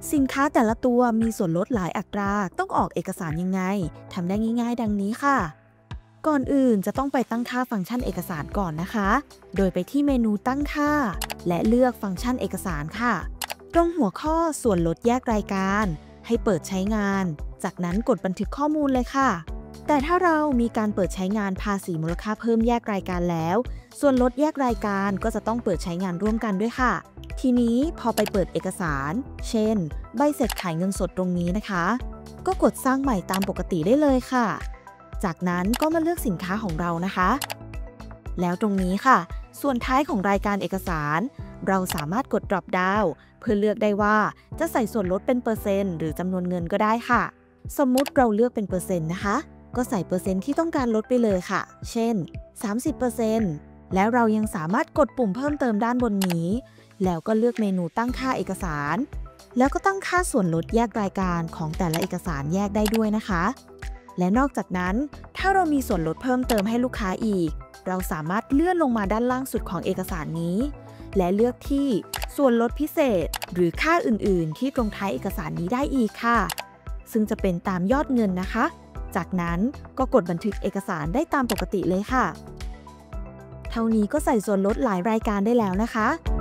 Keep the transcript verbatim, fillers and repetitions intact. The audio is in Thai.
สินค้าแต่ละตัวมีส่วนลดหลายอัตราต้องออกเอกสารยังไงทำได้ง่ายๆดังนี้ค่ะก่อนอื่นจะต้องไปตั้งค่าฟังก์ชันเอกสารก่อนนะคะโดยไปที่เมนูตั้งค่าและเลือกฟังก์ชันเอกสารค่ะตรงหัวข้อส่วนลดแยกรายการให้เปิดใช้งานจากนั้นกดบันทึกข้อมูลเลยค่ะแต่ถ้าเรามีการเปิดใช้งานภาษีมูลค่าเพิ่มแยกรายการแล้วส่วนลดแยกรายการก็จะต้องเปิดใช้งานร่วมกันด้วยค่ะทีนี้พอไปเปิดเอกสารเช่นใบเสร็จขายเงินสดตรงนี้นะคะก็กดสร้างใหม่ตามปกติได้เลยค่ะจากนั้นก็มาเลือกสินค้าของเรานะคะแล้วตรงนี้ค่ะส่วนท้ายของรายการเอกสารเราสามารถกด drop down เพื่อเลือกได้ว่าจะใส่ส่วนลดเป็นเปอร์เซ็นต์หรือจำนวนเงินก็ได้ค่ะสมมุติเราเลือกเป็นเปอร์เซ็นต์นะคะก็ใส่เปอร์เซ็นต์ที่ต้องการลดไปเลยค่ะเช่น สามสิบเปอร์เซ็นต์ แล้วเรายังสามารถกดปุ่มเพิ่มเติมด้านบนนี้แล้วก็เลือกเมนูตั้งค่าเอกสารแล้วก็ตั้งค่าส่วนลดแยกรายการของแต่ละเอกสารแยกได้ด้วยนะคะและนอกจากนั้นถ้าเรามีส่วนลดเพิ่มเติมให้ลูกค้าอีกเราสามารถเลื่อนลงมาด้านล่างสุดของเอกสารนี้และเลือกที่ส่วนลดพิเศษหรือค่าอื่นๆที่ตรงท้ายเอกสารนี้ได้อีกค่ะซึ่งจะเป็นตามยอดเงินนะคะจากนั้นก็กดบันทึกเอกสารได้ตามปกติเลยค่ะเท่านี้ก็ใส่ส่วนลดหลายรายการได้แล้วนะคะ